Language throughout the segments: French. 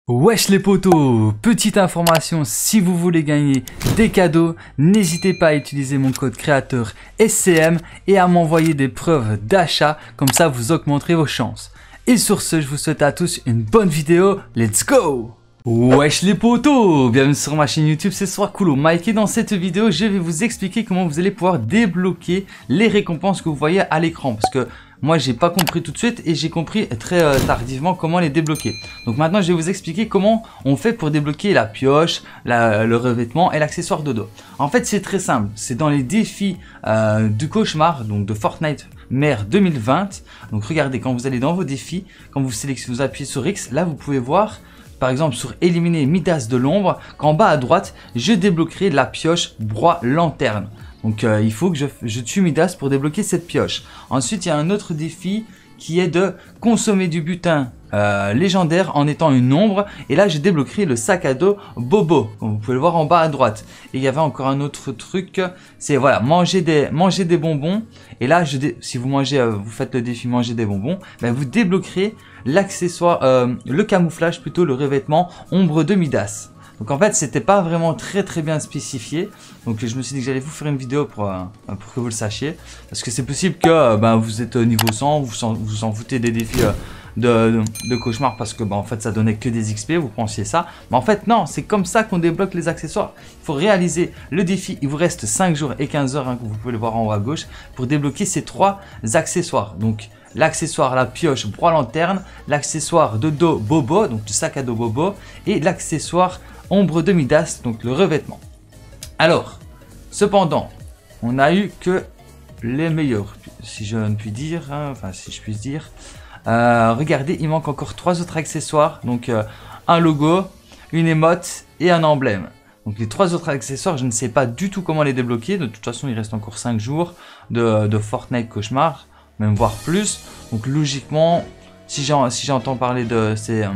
Wesh les potos, petite information, si vous voulez gagner des cadeaux, n'hésitez pas à utiliser mon code créateur SCM et à m'envoyer des preuves d'achat, comme ça vous augmenterez vos chances. Et sur ce, je vous souhaite à tous une bonne vidéo, let's go! Wesh les potos, bienvenue sur ma chaîne YouTube, c'est Soircoolo Mike et dans cette vidéo, je vais vous expliquer comment vous allez pouvoir débloquer les récompenses que vous voyez à l'écran. Parce que moi, j'ai pas compris tout de suite et j'ai compris très tardivement comment les débloquer. Donc maintenant, je vais vous expliquer comment on fait pour débloquer la pioche, le revêtement et l'accessoire de dos. En fait, c'est très simple. C'est dans les défis du cauchemar, donc de Fortnite Mer 2020. Donc regardez, quand vous allez dans vos défis, quand vous sélectionnez, vous appuyez sur X, là vous pouvez voir, par exemple sur éliminer Midas de l'ombre, qu'en bas à droite, je débloquerai la pioche broie lanterne. Donc il faut que je tue Midas pour débloquer cette pioche. Ensuite, il y a un autre défi qui est de consommer du butin légendaire en étant une ombre. Et là, je débloquerai le sac à dos Bobo, comme vous pouvez le voir en bas à droite. Et il y avait encore un autre truc, c'est voilà, manger des bonbons. Et là, si vous mangez, vous faites le défi manger des bonbons, ben vous débloquerez l'accessoire, le camouflage plutôt, le revêtement ombre de Midas. Donc en fait, c'était pas vraiment très bien spécifié. Donc je me suis dit que j'allais vous faire une vidéo pour que vous le sachiez. Parce que c'est possible que vous êtes niveau 100, vous en foutez des défis de cauchemar parce que en fait ça donnait que des XP, vous pensiez ça. Mais en fait non, c'est comme ça qu'on débloque les accessoires. Il faut réaliser le défi, il vous reste 5 jours et 15 heures, que vous pouvez le voir en haut à gauche, pour débloquer ces 3 accessoires. Donc l'accessoire la pioche broie lanterne, l'accessoire de dos Bobo, donc le sac à dos Bobo, et l'accessoire ombre de Midas, donc le revêtement. Alors, cependant, on n'a eu que les meilleurs, si je ne puis dire, si je puis dire. Regardez, il manque encore 3 autres accessoires, donc un logo, une émote et un emblème. Donc les 3 autres accessoires, je ne sais pas du tout comment les débloquer. De toute façon, il reste encore 5 jours de Fortnite cauchemar, même voire plus. Donc logiquement, si j'entends parler de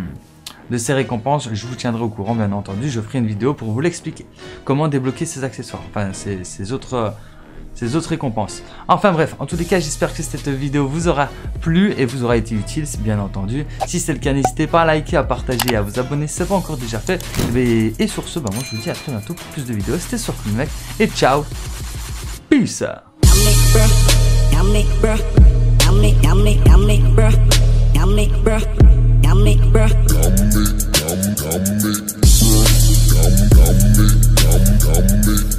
ces récompenses, je vous tiendrai au courant, bien entendu. Je ferai une vidéo pour vous l'expliquer. Comment débloquer ces accessoires, enfin ces autres récompenses. Enfin bref, en tous les cas, j'espère que cette vidéo vous aura plu et vous aura été utile, bien entendu. Si c'est le cas, n'hésitez pas à liker, à partager et à vous abonner si ce n'est pas encore déjà fait. Et sur ce, moi je vous dis à très bientôt pour plus de vidéos. C'était Soircoolo mec et ciao. Peace. Yummy.